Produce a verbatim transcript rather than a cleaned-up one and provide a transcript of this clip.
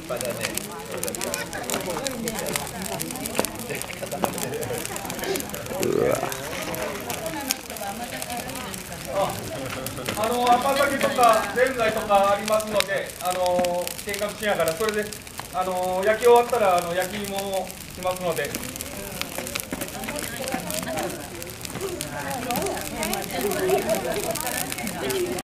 派だね。 うわ。 あの甘酒とかぜんざいとかありますので、あの見学しながら、それであの焼き終わったらあの焼き芋をしますので。